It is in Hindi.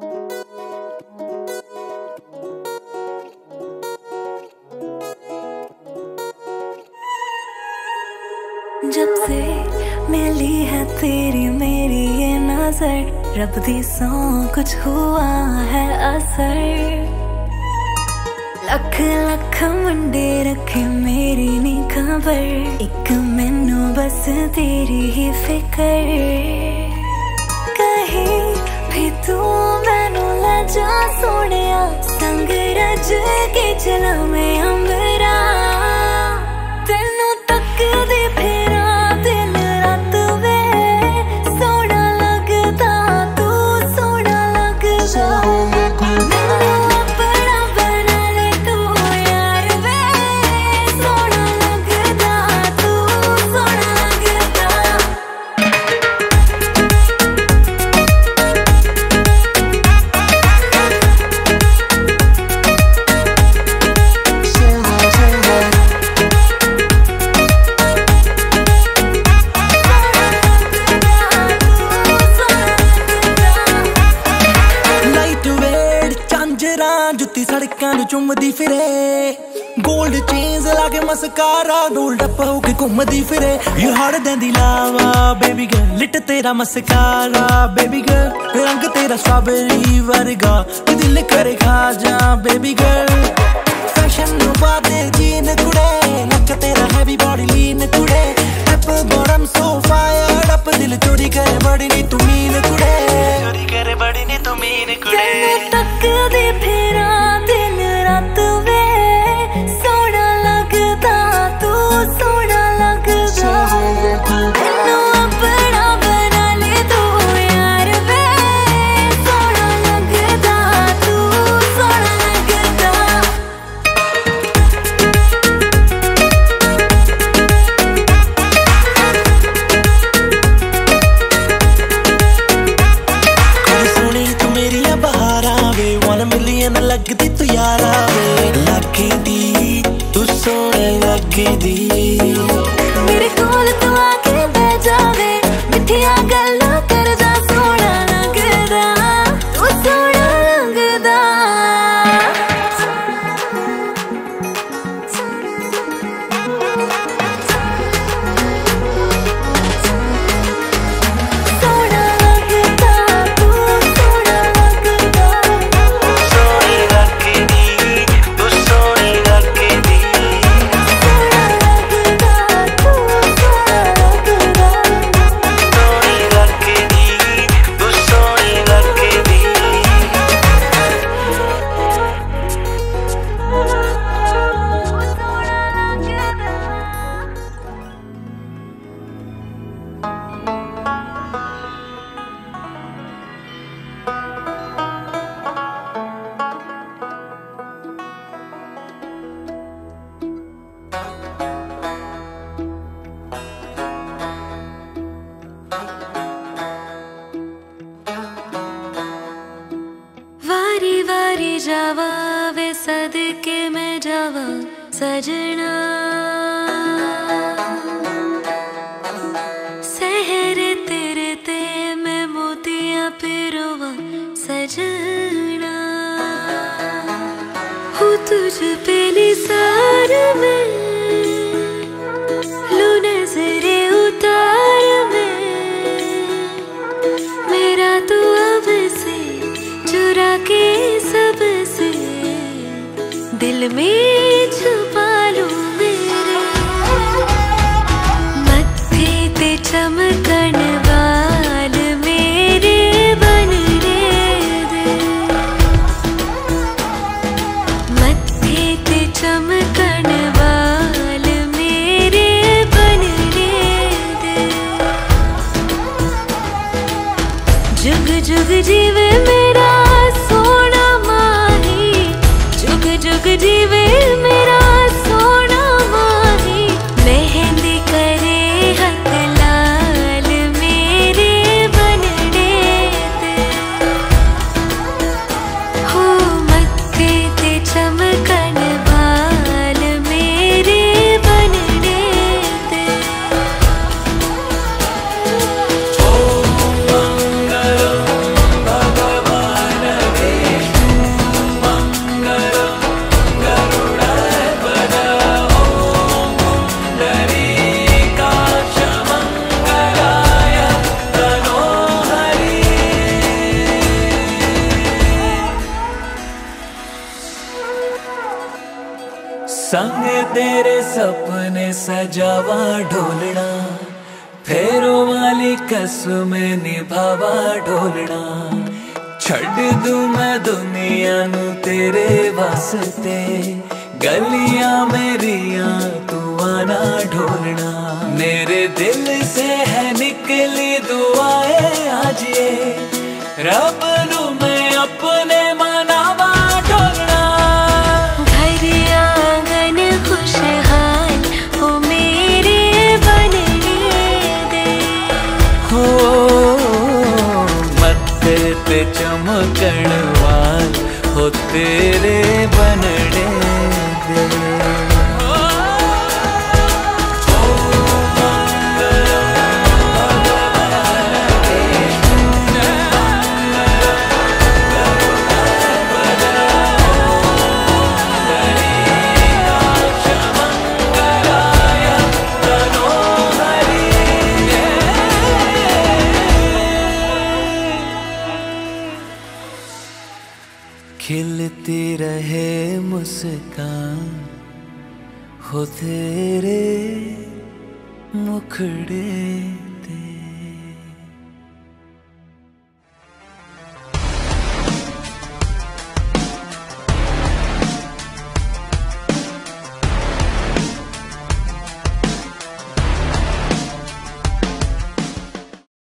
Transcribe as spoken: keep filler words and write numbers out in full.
जब से मिली है तेरी मेरी ये नजर, रब दी सौ कुछ हुआ है असर। लख लख मुंडे रखे मेरी नी खबर, एक मैनू बस तेरी ही फिकर। कहीं भी तू मैनू ले जा सोनिया, संग रज के चला मैं अंबरा। तेनू तक दे फेरा दिन रात वे, सोना लगदा तू सोना लगदा। जुत्ती सड़कां नूं चुमदी फिरे, गोल्ड चेन्स लाके मस्कारा डोल डप्पा होके घूमदी फिरे। You harder than the lava baby girl, lit तेरा मस्कारा बेबी गर्ल, रंग तेरा स्ट्रॉबेरी वर्गा, दिल करे खा जा बेबी गर्ल। फैशन नूं बादे जीन कुड़े, लक तेरा हैवी बॉडी लीन कुड़े, apple bottom so fire up, दिल चोरी करे बड़ी नी तू मीन कुड़े, चोरी करे बड़ी नी तू मीन कुड़े। तक दे फेरा दिन रात वे, सोना लगदा तू सोना लगदा। मैनू अपना बना ले तू यार वे, सोना लगदा तू सोना लगदा। सोनी तू मेरिया बहारा वे, वन मिलियन लगदी तू यारा वे, लगदी तू सोने लगदी। मेरे कोल तू आके बैठ जावे, मिठिया गल्लां कर जा, सोना लगदा तू सोना लगदा। सोना लगदा तू सोना लगदा, सोनी लगदी तू सोनी लगदी। सोना लगदा तू सोना लगदा, सोनी लगदी तू सोनी लगदी। वारी वारी जावा वे सदके में जावा सजना, सहरे तेरे ते मैं मोतियां पिरोवा सजना। हूँ तुझ पे निसार में, लू नजरे उतार में, मेरा तू अब से चुरा के सबसे दिल में छुपा लूं मेरे। मत्थे ते चमकन वाल मेरे बन रे दे, मत्थे तेरे सपने सजावा ढोलना, फेरों वाली कसमें निभावा ढोलना। छड़ दूं मैं दुनिया नू तेरे वास्ते, गलियां मेरियां तू आना ढोलना। मेरे दिल से है निकली दुआएं आज ये, रब नू मैं अपने मनावा ढोलना। घर आंगन खुशहाल हो मेरे बनने दे, हो मत्थे ते चमकण वाल हो तेरे बनने दे। खिलती रहे मुस्कान हो तेरे मुखड़े